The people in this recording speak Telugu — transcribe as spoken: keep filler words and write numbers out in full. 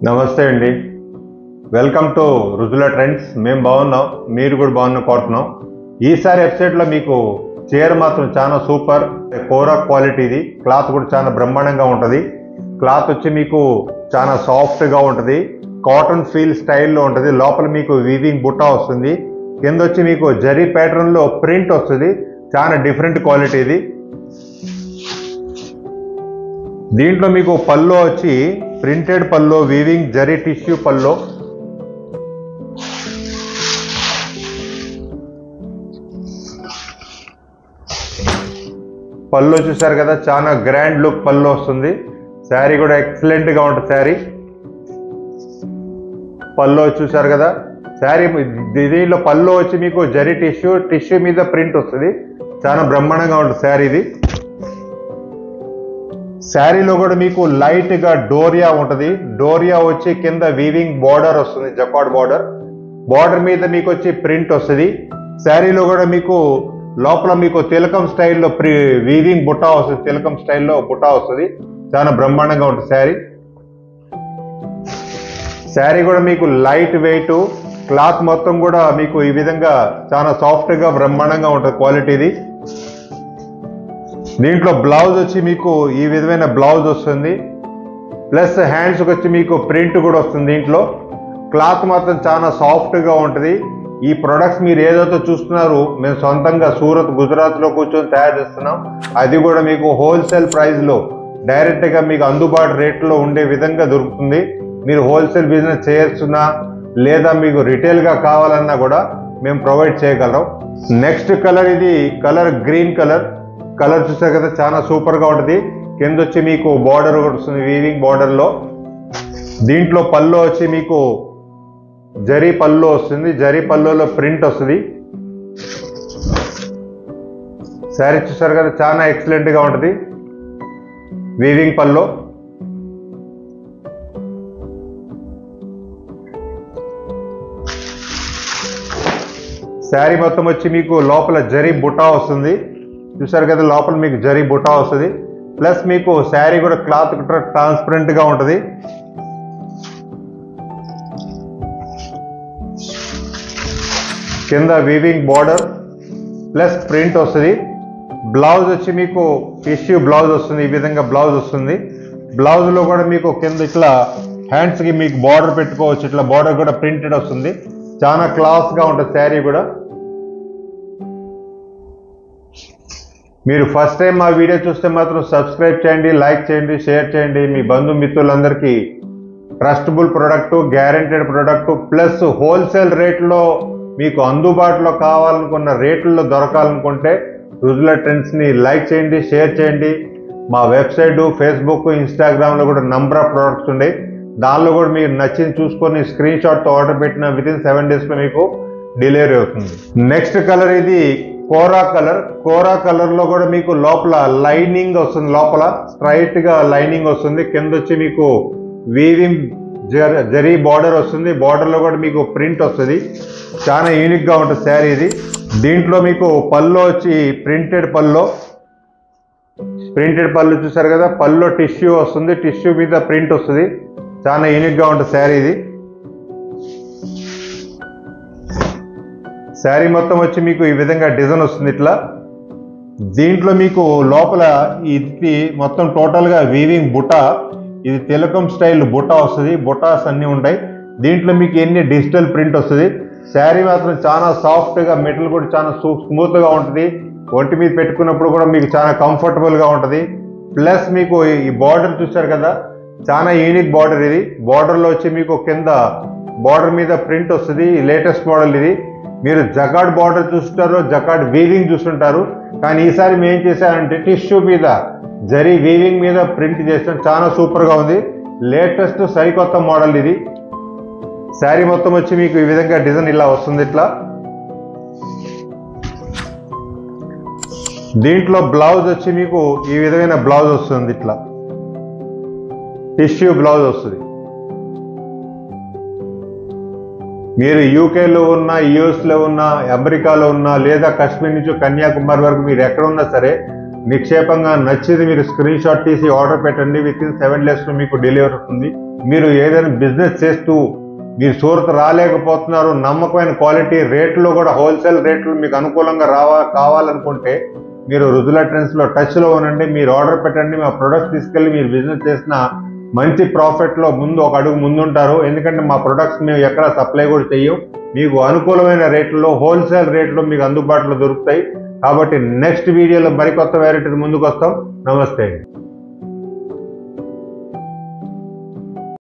నమస్తే అండి, వెల్కమ్ టు రుజుల ట్రెండ్స్. మేము బాగున్నాం, మీరు కూడా బాగున్నాం కోరుతున్నాం. ఈసారి వెబ్సైట్లో మీకు చీర మాత్రం చాలా సూపర్ కోరా క్వాలిటీది. క్లాత్ కూడా చాలా బ్రహ్మాండంగా ఉంటుంది. క్లాత్ వచ్చి మీకు చాలా సాఫ్ట్గా ఉంటుంది, కాటన్ ఫీల్ స్టైల్లో ఉంటుంది. లోపల మీకు వీవింగ్ బుట్ట వస్తుంది, కింద వచ్చి మీకు జరీ ప్యాటర్న్లో ప్రింట్ వస్తుంది. చాలా డిఫరెంట్ క్వాలిటీ ఇది. దీంట్లో మీకు పల్లో వచ్చి ప్రింటెడ్ పల్లో, వీవింగ్ జరీ టిష్యూ పల్లో. పల్లో చూసారు కదా, చాలా గ్రాండ్ లుక్ పల్లో వస్తుంది. శారీ కూడా ఎక్సలెంట్గా ఉంటుంది. శారీ పల్లో చూసారు కదా, శారీ దీనిలో పల్లో వచ్చి మీకు జరీ టిష్యూ టిష్యూ మీద ప్రింట్ వస్తుంది. చాలా బ్రహ్మాండంగా ఉంటుంది శారీ ఇది. శారీలో కూడా మీకు లైట్ గా డోరియా ఉంటుంది. డోరియా వచ్చి కింద వీవింగ్ బార్డర్ వస్తుంది, జకార్డ్ బార్డర్. బార్డర్ మీద మీకు వచ్చి ప్రింట్ వస్తుంది. శారీలో కూడా మీకు లోపల మీకు తిలకం స్టైల్లో ప్రి వీవింగ్ బుట్ట వస్తుంది. తిలకం స్టైల్లో బుట్ట వస్తుంది. చాలా బ్రహ్మాండంగా ఉంటుంది శారీ. శారీ కూడా మీకు లైట్ వెయిట్, క్లాత్ మొత్తం కూడా మీకు ఈ విధంగా చాలా సాఫ్ట్ గా బ్రహ్మాండంగా ఉంటుంది క్వాలిటీది. దీంట్లో బ్లౌజ్ వచ్చి మీకు ఈ విధమైన బ్లౌజ్ వస్తుంది, ప్లస్ హ్యాండ్స్కి వచ్చి మీకు ప్రింట్ కూడా వస్తుంది. దీంట్లో క్లాత్ మాత్రం చాలా సాఫ్ట్గా ఉంటుంది. ఈ ప్రొడక్ట్స్ మీరు ఏదైతే చూస్తున్నారు, మేము సొంతంగా సూరత్ గుజరాత్లో కూర్చొని తయారు చేస్తున్నాం. అది కూడా మీకు హోల్సేల్ ప్రైస్లో డైరెక్ట్గా మీకు అందుబాటు రేట్లో ఉండే విధంగా దొరుకుతుంది. మీరు హోల్సేల్ బిజినెస్ చేస్తున్నా లేదా మీకు రిటైల్గా కావాలన్నా కూడా మేము ప్రొవైడ్ చేయగలం. నెక్స్ట్ కలర్, ఇది కలర్ గ్రీన్ కలర్. కలర్ చూసారు కదా, చాలా సూపర్గా ఉంటుంది. కింద వచ్చి మీకు బార్డర్ వస్తుంది, వీవింగ్ బార్డర్లో. దీంట్లో పల్లో వచ్చి మీకు జరీ పల్లో వస్తుంది, జరీ పల్లోలో ప్రింట్ వస్తుంది. శారీ చూసారు కదా, చాలా ఎక్సలెంట్గా ఉంటుంది. వీవింగ్ పల్లో. శారీ మొత్తం వచ్చి మీకు లోపల జరీ బుట్టా వస్తుంది. చూసారు కదా, లోపల మీకు జరీ బుట్టా వస్తుంది. ప్లస్ మీకు శారీ కూడా క్లాత్ ట్రాన్స్పరెంట్ గా ఉంటుంది. కింద వీవింగ్ బార్డర్ ప్లస్ ప్రింట్ వస్తుంది. బ్లౌజ్ వచ్చి మీకు టిష్యూ బ్లౌజ్ వస్తుంది. ఈ విధంగా బ్లౌజ్ వస్తుంది. బ్లౌజ్ లో కూడా మీకు కింద ఇట్లా హ్యాండ్స్ కి మీకు బార్డర్ పెట్టుకోవచ్చు. ఇట్లా బార్డర్ కూడా ప్రింటెడ్ వస్తుంది. చాలా క్లాస్ గా ఉంటుంది శారీ కూడా. మీరు ఫస్ట్ టైం మా వీడియో చూస్తే మాత్రం సబ్స్క్రైబ్ చేయండి, లైక్ చేయండి, షేర్ చేయండి. మీ బంధుమిత్రులందరికీ trustable product, guaranteed product, plus wholesale రేట్లో మీకు అందుబాటులో కావాలనుకున్న రేట్లలో దొరకాలనుకుంటే రుజుల ట్రెండ్స్ని లైక్ చేయండి, షేర్ చేయండి. మా వెబ్సైట్, ఫేస్బుక్, ఇన్స్టాగ్రామ్లో కూడా నంబర్ ఆఫ్ ప్రొడక్ట్స్ ఉన్నాయి. దానిలో కూడా మీరు నచ్చింది చూసుకొని స్క్రీన్ షాట్తో ఆర్డర్ పెట్టిన విత్ ఇన్ సెవెన్ డేస్లో మీకు డెలివరీ అవుతుంది. నెక్స్ట్ కలర్, ఇది కోరా కలర్. కోరా కలర్ లో కూడా మీకు లోపల లైనింగ్ వస్తుంది. లోపల స్ట్రైట్ గా లైనింగ్ వస్తుంది. కింద వచ్చి మీకు వీవింగ్ జరీ బార్డర్ వస్తుంది. బార్డర్ లో కూడా మీకు ప్రింట్ వస్తుంది. చాలా యూనిక్ గా ఉంటుంది శారీ ఇది. దీంట్లో మీకు పల్లో వచ్చి ప్రింటెడ్ పల్లో, ప్రింటెడ్ పళ్ళు చూసారు కదా, పల్లో టిష్యూ వస్తుంది. టిష్యూ మీద ప్రింట్ వస్తుంది. చాలా యూనిక్ గా ఉంటుంది శారీ ఇది. శారీ మొత్తం వచ్చి మీకు ఈ విధంగా డిజైన్ వస్తుంది ఇట్లా. దీంట్లో మీకు లోపల ఇది మొత్తం టోటల్గా వీవింగ్ బుట్ట. ఇది తిలకం స్టైల్ బుట్ట వస్తుంది. బుట్టాస్ అన్నీ ఉంటాయి. దీంట్లో మీకు ఎన్ని డిజిటల్ ప్రింట్ వస్తుంది. శారీ మాత్రం చాలా సాఫ్ట్గా, మెటల్ కూడా చాలా స్మూత్గా ఉంటుంది. ఒంటి మీద పెట్టుకున్నప్పుడు కూడా మీకు చాలా కంఫర్టబుల్గా ఉంటుంది. ప్లస్ మీకు ఈ బార్డర్ చూసారు కదా, చాలా యూనిక్ బార్డర్ ఇది. బార్డర్లో వచ్చి మీకు కింద బార్డర్ మీద ప్రింట్ వస్తుంది. లేటెస్ట్ మోడల్ ఇది. మీరు జకార్డ్ బార్డర్ చూస్తుంటారు, జకార్డ్ వీవింగ్ చూస్తుంటారు. కానీ ఈసారి మేము ఏం చేశారంటే టిష్యూ మీద జరీ వీవింగ్ మీద ప్రింట్ చేస్తాం. చాలా సూపర్గా ఉంది. లేటెస్ట్ సరికొత్త మోడల్ ఇది. శారీ మొత్తం వచ్చి మీకు ఈ విధంగా డిజైన్ ఇలా వస్తుంది ఇట్లా. దీంట్లో బ్లౌజ్ వచ్చి మీకు ఈ విధమైన బ్లౌజ్ వస్తుంది. ఇట్లా టిష్యూ బ్లౌజ్ వస్తుంది. మీరు యూకేలో ఉన్నా, యూఎస్లో ఉన్నా, అమెరికాలో ఉన్నా, లేదా కాశ్మీర్ నుంచి కన్యాకుమారి వరకు మీరు ఎక్కడ ఉన్నా సరే నిక్షేపంగా నచ్చింది మీరు స్క్రీన్ షాట్ తీసి ఆర్డర్ పెట్టండి. విత్ ఇన్ సెవెన్ డేస్లో మీకు డెలివరీ అవుతుంది. మీరు ఏదైనా బిజినెస్ చేస్తూ మీరు సూరత్ రాలేకపోతున్నారు, నమ్మకమైన క్వాలిటీ రేట్లో కూడా హోల్సేల్ రేట్లు మీకు అనుకూలంగా రావా కావాలనుకుంటే మీరు రుజులా ట్రెండ్స్లో టచ్లో ఉండండి. మీరు ఆర్డర్ పెట్టండి, మా ప్రొడక్ట్స్ తీసుకెళ్ళి మీరు బిజినెస్ చేసిన మంచి ప్రాఫిట్లో ముందు ఒక అడుగు ముందుంటారు. ఎందుకంటే మా ప్రొడక్ట్స్ మేము ఎక్కడ సప్లై కూడా చెయ్యం, మీకు అనుకూలమైన రేట్లలో హోల్సేల్ రేట్లో మీకు అందుబాటులో దొరుకుతాయి. కాబట్టి నెక్స్ట్ వీడియోలో మరికొత్త వెరైటీ ముందుకు వస్తాం. నమస్తే.